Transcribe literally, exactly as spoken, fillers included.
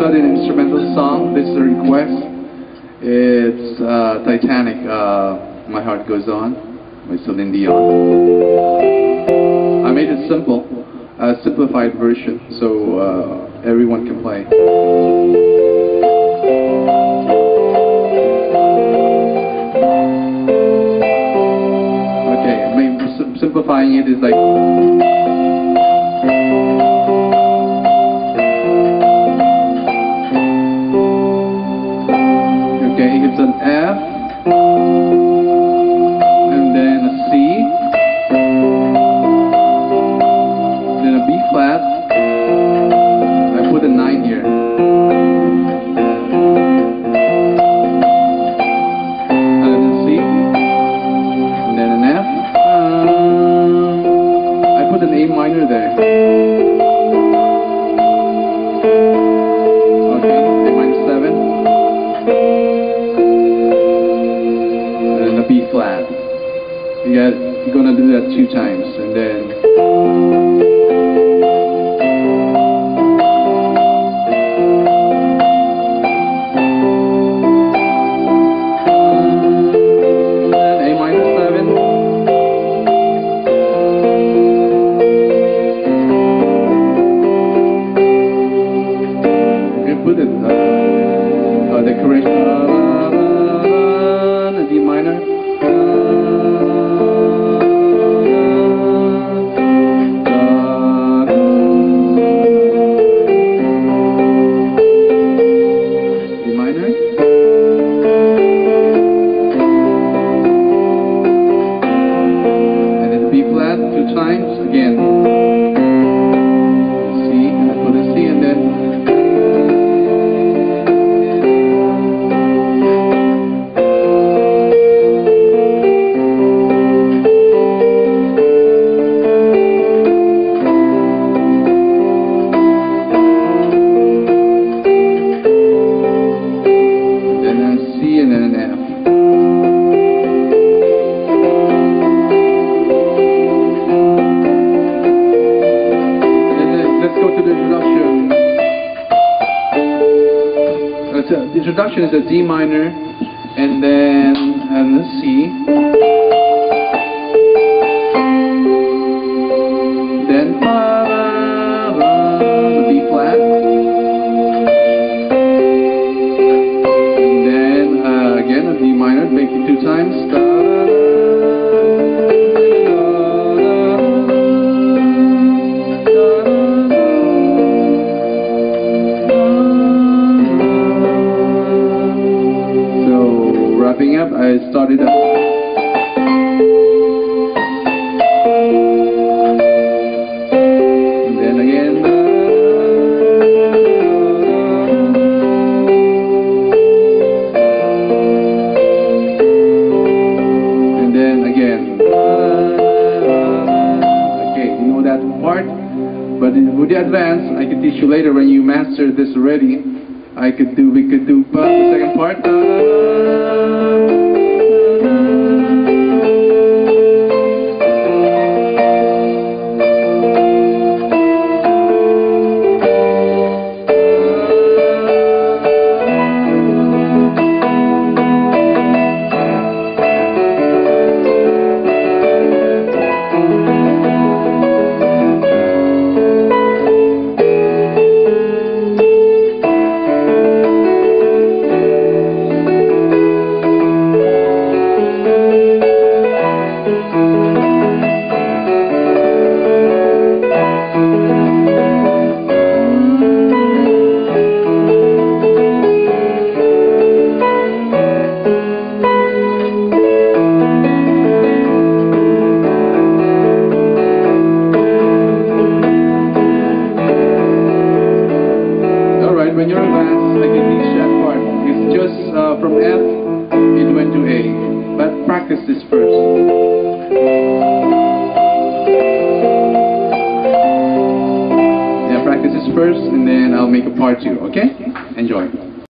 about an instrumental song. This is a request. It's uh, Titanic, uh, My Heart Goes On, by Celine Dion. I made it simple, a simplified version, so uh, everyone can play. Okay, I mean, simplifying it is like... It's an F, and then a C, then a B flat. I put a nine here. And then a C, and then an F. Uh, I put an A minor there. Okay, A minor seven. B flat. You got, you're gonna do that two times, and then A minor seven. Okay, put it uh, uh, decoration. Uh, D minor. Times again. C, I put a C, and then then a C, and then an F. The introduction is a D minor, and then and a C, then the B flat, and then uh, again a D minor, make it two times. Up, I started up. And then again. And then again. Okay, you know that part. But with the advance, I can teach you later when you master this already. I could do, we could do uh, the second part. Uh, when you're advanced, I can teach that part. It's just uh, from F, it went to A. But practice this first. Yeah, practice this first, and then I'll make a part two, okay?